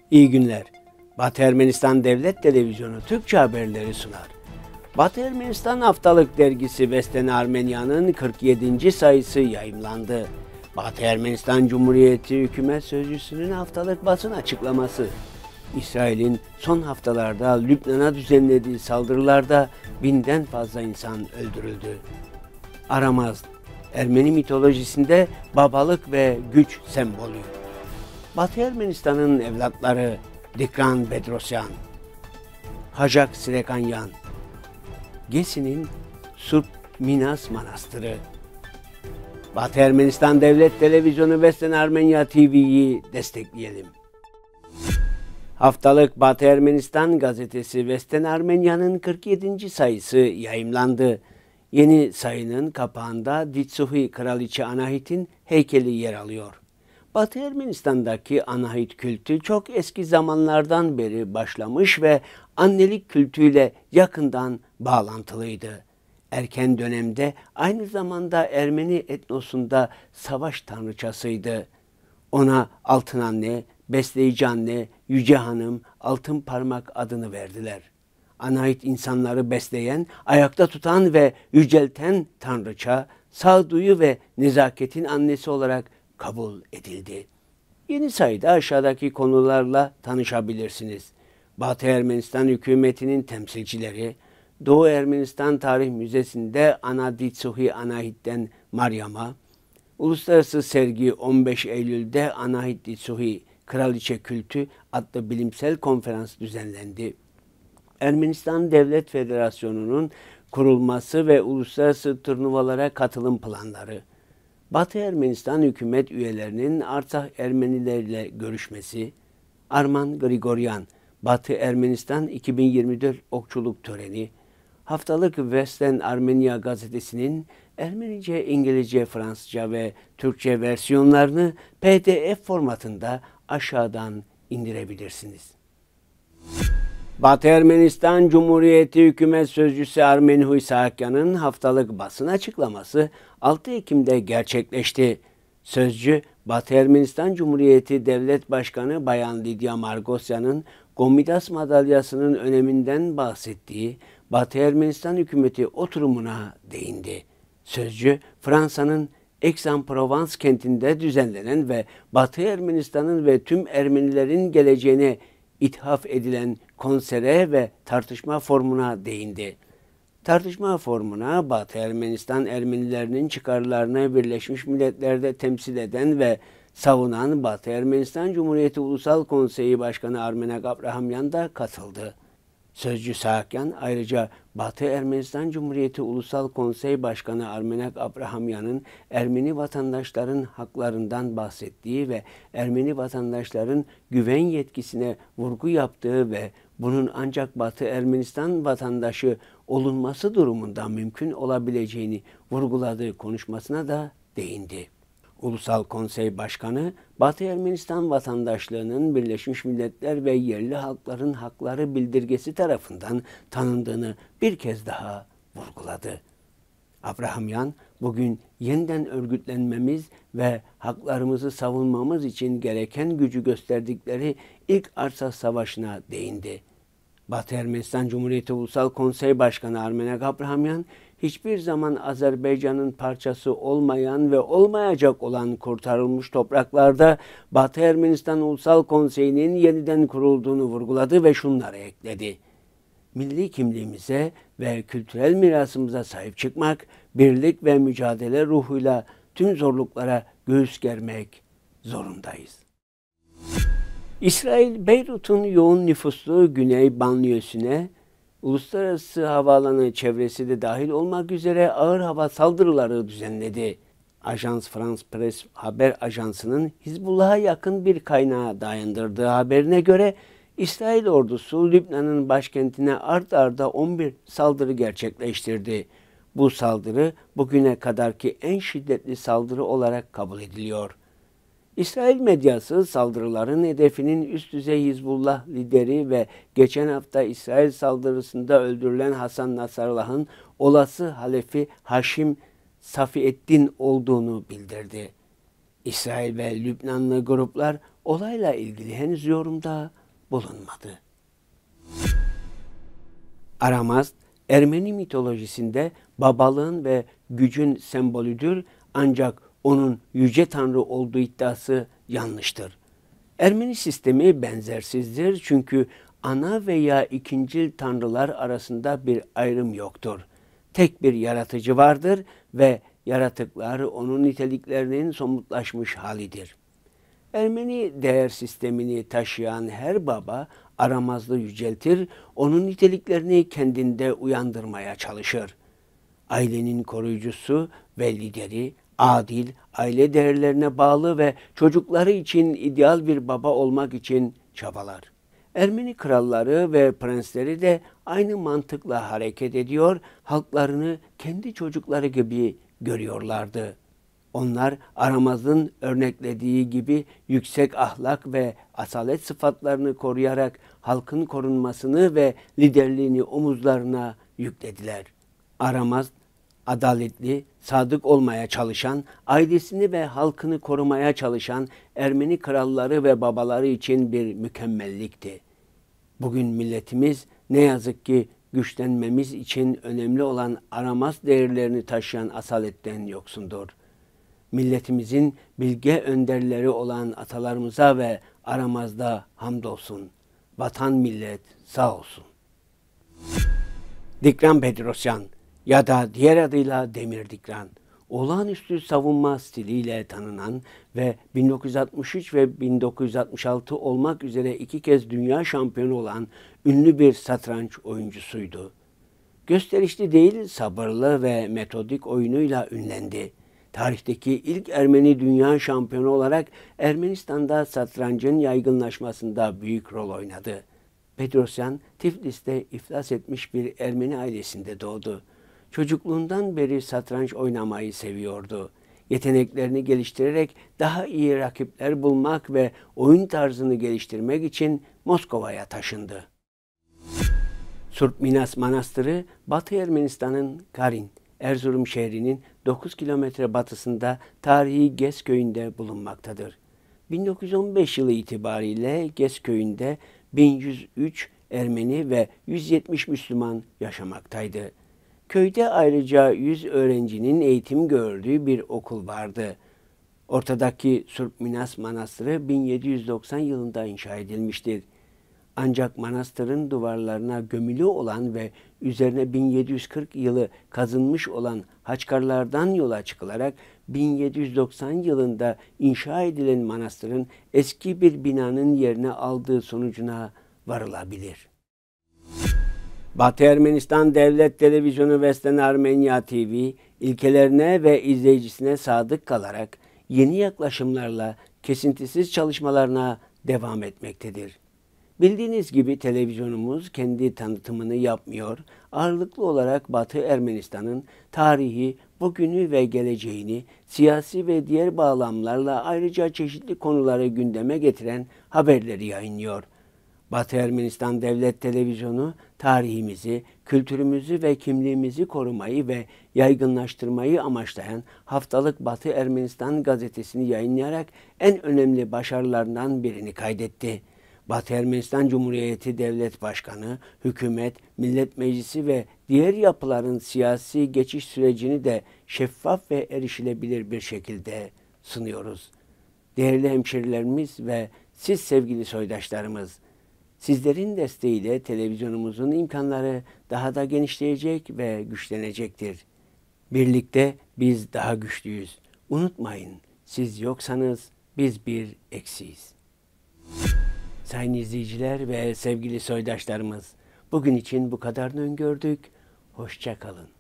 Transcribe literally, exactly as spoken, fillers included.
İyi günler. Batı Ermenistan Devlet Televizyonu Türkçe haberleri sunar. Batı Ermenistan Haftalık Dergisi Vesten Armenia'nın kırk yedinci sayısı yayımlandı. Batı Ermenistan Cumhuriyeti Hükümet Sözcüsü'nün haftalık basın açıklaması. İsrail'in son haftalarda Lübnan'a düzenlediği saldırılarda binden fazla insan öldürüldü. Aramaz, Ermeni mitolojisinde babalık ve güç sembolü. Batı Ermenistan'ın evlatları Dikran Bedrosyan, Hacak Sirekanyan, Gesi'nin Surp Minas Manastırı. Batı Ermenistan Devlet Televizyonu Vesten Armenia T V'yi destekleyelim. Haftalık Batı Ermenistan gazetesi Vesten Armenia'nın kırk yedinci sayısı yayımlandı. Yeni sayının kapağında Ditsuhi Kraliçe Anahit'in heykeli yer alıyor. Batı Ermenistan'daki Anahit kültü çok eski zamanlardan beri başlamış ve annelik kültüyle yakından bağlantılıydı. Erken dönemde aynı zamanda Ermeni etnosunda savaş tanrıçasıydı. Ona Altın Anne, Besleyici Anne, Yüce Hanım, Altın Parmak adını verdiler. Anahit insanları besleyen, ayakta tutan ve yücelten tanrıça, sağduyu ve nezaketin annesi olarak kabul edildi. Yeni sayıda aşağıdaki konularla tanışabilirsiniz. Batı Ermenistan hükümetinin temsilcileri, Doğu Ermenistan Tarih Müzesi'nde Ana Ditsuhi Anahit'ten Maryam'a, Uluslararası Sergi on beş Eylül'de Anahit Ditsuhi Kraliçe Kültü adlı bilimsel konferans düzenlendi. Ermenistan Devlet Federasyonu'nun kurulması ve uluslararası turnuvalara katılım planları, Batı Ermenistan hükümet üyelerinin Artsakh Ermenilerle görüşmesi, Arman Grigoryan, Batı Ermenistan iki bin yirmi dört okçuluk töreni, haftalık Vesten Armenia gazetesinin Ermenice, İngilizce, Fransızca ve Türkçe versiyonlarını P D F formatında aşağıdan indirebilirsiniz. Batı Ermenistan Cumhuriyeti Hükümet Sözcüsü Armenhui Sahakyan'ın haftalık basın açıklaması altı Ekim'de gerçekleşti. Sözcü, Batı Ermenistan Cumhuriyeti Devlet Başkanı Bayan Lidya Margosyan'ın Gomidas madalyasının öneminden bahsettiği Batı Ermenistan hükümeti oturumuna değindi. Sözcü, Fransa'nın Aix-en-Provence kentinde düzenlenen ve Batı Ermenistan'ın ve tüm Ermenilerin geleceğine ithaf edilen konsere ve tartışma formuna değindi. Tartışma formuna Batı Ermenistan Ermenilerinin çıkarlarını Birleşmiş Milletler'de temsil eden ve savunan Batı Ermenistan Cumhuriyeti Ulusal Konseyi Başkanı Armenak Abrahamyan da katıldı. Sözcü Sahakyan ayrıca Batı Ermenistan Cumhuriyeti Ulusal Konsey Başkanı Armenak Abrahamyan'ın Ermeni vatandaşların haklarından bahsettiği ve Ermeni vatandaşların güven yetkisine vurgu yaptığı ve bunun ancak Batı Ermenistan vatandaşı olunması durumunda mümkün olabileceğini vurguladığı konuşmasına da değindi. Ulusal Konsey Başkanı, Batı Ermenistan vatandaşlığının Birleşmiş Milletler ve yerli halkların hakları bildirgesi tarafından tanındığını bir kez daha vurguladı. Abrahamyan, bugün yeniden örgütlenmemiz ve haklarımızı savunmamız için gereken gücü gösterdikleri ilk Artsakh Savaşı'na değindi. Batı Ermenistan Cumhuriyeti Ulusal Konsey Başkanı Armenak Abrahamyan, hiçbir zaman Azerbaycan'ın parçası olmayan ve olmayacak olan kurtarılmış topraklarda Batı Ermenistan Ulusal Konseyi'nin yeniden kurulduğunu vurguladı ve şunları ekledi. Milli kimliğimize ve kültürel mirasımıza sahip çıkmak, birlik ve mücadele ruhuyla tüm zorluklara göğüs germek zorundayız. İsrail, Beyrut'un yoğun nüfuslu güney banliyösüne, uluslararası havaalanı çevresi de dahil olmak üzere ağır hava saldırıları düzenledi. Ajans France Press haber ajansının Hizbullah'a yakın bir kaynağa dayandırdığı haberine göre İsrail ordusu Lübnan'ın başkentine art arda on bir saldırı gerçekleştirdi. Bu saldırı bugüne kadarki en şiddetli saldırı olarak kabul ediliyor. İsrail medyası saldırıların hedefinin üst düzey Hizbullah lideri ve geçen hafta İsrail saldırısında öldürülen Hasan Nasrallah'ın olası halefi Haşim Safiyeddin olduğunu bildirdi. İsrail ve Lübnanlı gruplar olayla ilgili henüz yorumda bulunmadı. Aramazd, Ermeni mitolojisinde babalığın ve gücün sembolüdür, ancak onun yüce tanrı olduğu iddiası yanlıştır. Ermeni sistemi benzersizdir çünkü ana veya ikincil tanrılar arasında bir ayrım yoktur. Tek bir yaratıcı vardır ve yaratıklar onun niteliklerinin somutlaşmış halidir. Ermeni değer sistemini taşıyan her baba Aramaz'ı yüceltir, onun niteliklerini kendinde uyandırmaya çalışır. Ailenin koruyucusu ve lideri, adil, aile değerlerine bağlı ve çocukları için ideal bir baba olmak için çabalar. Ermeni kralları ve prensleri de aynı mantıkla hareket ediyor, halklarını kendi çocukları gibi görüyorlardı. Onlar Aramaz'ın örneklediği gibi yüksek ahlak ve asalet sıfatlarını koruyarak halkın korunmasını ve liderliğini omuzlarına yüklediler. Aramaz, adaletli, sadık olmaya çalışan, ailesini ve halkını korumaya çalışan Ermeni kralları ve babaları için bir mükemmellikti. Bugün milletimiz ne yazık ki güçlenmemiz için önemli olan Aramaz değerlerini taşıyan asaletten yoksundur. Milletimizin bilge önderleri olan atalarımıza ve Aramaz'da hamdolsun. Vatan millet sağ olsun. Dikran Bedrosyan ya da diğer adıyla Demir Dikran, olağanüstü savunma stiliyle tanınan ve bin dokuz yüz altmış üç ve bin dokuz yüz altmış altı olmak üzere iki kez dünya şampiyonu olan ünlü bir satranç oyuncusuydu. Gösterişli değil, sabırlı ve metodik oyunuyla ünlendi. Tarihteki ilk Ermeni dünya şampiyonu olarak Ermenistan'da satrancın yaygınlaşmasında büyük rol oynadı. Bedrosyan, Tiflis'te iflas etmiş bir Ermeni ailesinde doğdu. Çocukluğundan beri satranç oynamayı seviyordu. Yeteneklerini geliştirerek daha iyi rakipler bulmak ve oyun tarzını geliştirmek için Moskova'ya taşındı. Surp Minas Manastırı, Batı Ermenistan'ın Karin, Erzurum şehrinin dokuz kilometre batısında tarihi Gez köyünde bulunmaktadır. bin dokuz yüz on beş yılı itibariyle Gez köyünde bin yüz üç Ermeni ve yüz yetmiş Müslüman yaşamaktaydı. Köyde ayrıca yüz öğrencinin eğitim gördüğü bir okul vardı. Ortadaki Surp Minas Manastırı bin yedi yüz doksan yılında inşa edilmiştir. Ancak manastırın duvarlarına gömülü olan ve üzerine bin yedi yüz kırk yılı kazınmış olan haçkarlardan yola çıkılarak bin yedi yüz doksan yılında inşa edilen manastırın eski bir binanın yerine aldığı sonucuna varılabilir. Batı Ermenistan Devlet Televizyonu Vesten Armenya T V, ilkelerine ve izleyicisine sadık kalarak yeni yaklaşımlarla kesintisiz çalışmalarına devam etmektedir. Bildiğiniz gibi televizyonumuz kendi tanıtımını yapmıyor, ağırlıklı olarak Batı Ermenistan'ın tarihi, bugünü ve geleceğini, siyasi ve diğer bağlamlarla ayrıca çeşitli konuları gündeme getiren haberleri yayınlıyor. Batı Ermenistan Devlet Televizyonu, tarihimizi, kültürümüzü ve kimliğimizi korumayı ve yaygınlaştırmayı amaçlayan haftalık Batı Ermenistan gazetesini yayınlayarak en önemli başarılarından birini kaydetti. Batı Ermenistan Cumhuriyeti Devlet Başkanı, hükümet, millet meclisi ve diğer yapıların siyasi geçiş sürecini de şeffaf ve erişilebilir bir şekilde sunuyoruz. Değerli hemşerilerimiz ve siz sevgili soydaşlarımız, sizlerin desteğiyle televizyonumuzun imkanları daha da genişleyecek ve güçlenecektir. Birlikte biz daha güçlüyüz. Unutmayın, siz yoksanız biz bir eksiyiz. Sayın izleyiciler ve sevgili soydaşlarımız, bugün için bu kadarını öngördük. Hoşça kalın.